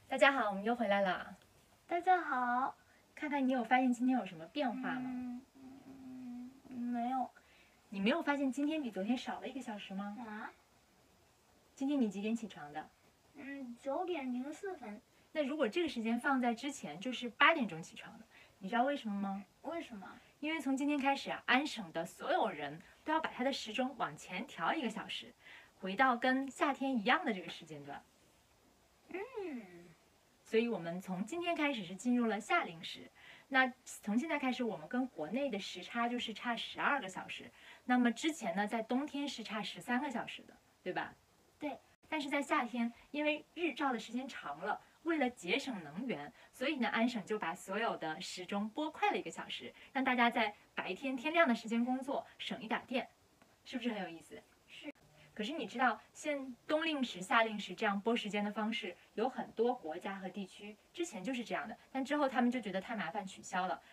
大家好，我们又回来了。 大家好。 看看你有发现今天有什么变化吗？ 没有。 你没有发现今天比昨天少了1个小时吗？ 啊？ 今天你几点起床的 9点04分。 那如果这个时间放在之前，就是8点钟起床的，你知道为什么吗？ 为什么？ 因为从今天开始啊，安省的所有人都要把他的时钟往前调1个小时，回到跟夏天一样的这个时间段。所以我们从今天开始是进入了夏令时。那从现在开始，我们跟国内的时差就是差12个小时。那么之前呢，在冬天是差13个小时的，对吧？ 对。 但是在夏天，因为日照的时间长了，为了节省能源，所以呢，安省就把所有的时钟拨快了1个小时，让大家在白天天亮的时间工作，省一点电，是不是很有意思？ 是。 可是你知道，冬令时、夏令时这样拨时间的方式，有很多国家和地区之前就是这样的，但之后他们就觉得太麻烦，取消了。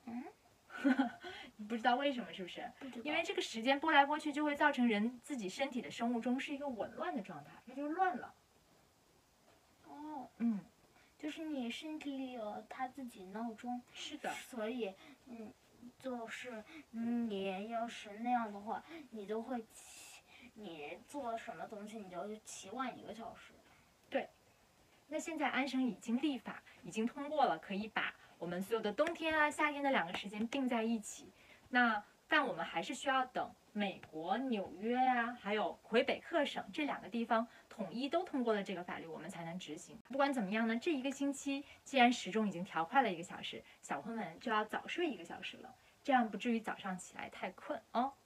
你不知道为什么是不是？ 不知道。 因为这个时间拨来拨去，就会造成人自己身体的生物钟是一个紊乱的状态，它就乱了。 哦。 嗯。 就是你身体里有它自己闹钟。 是的。 所以，就是你要是那样的话，你就会你做什么东西你就起晚1个小时。 对。那现在安省已经立法，已经通过了，可以把我们所有的冬天啊、夏天的2个时间并在一起。但我们还是需要等美国纽约呀，还有魁北克省这2个地方统一都通过了这个法律，我们才能执行。不管怎么样呢，这1个星期既然时钟已经调快了1个小时，小朋友们就要早睡1个小时了，这样不至于早上起来太困哦。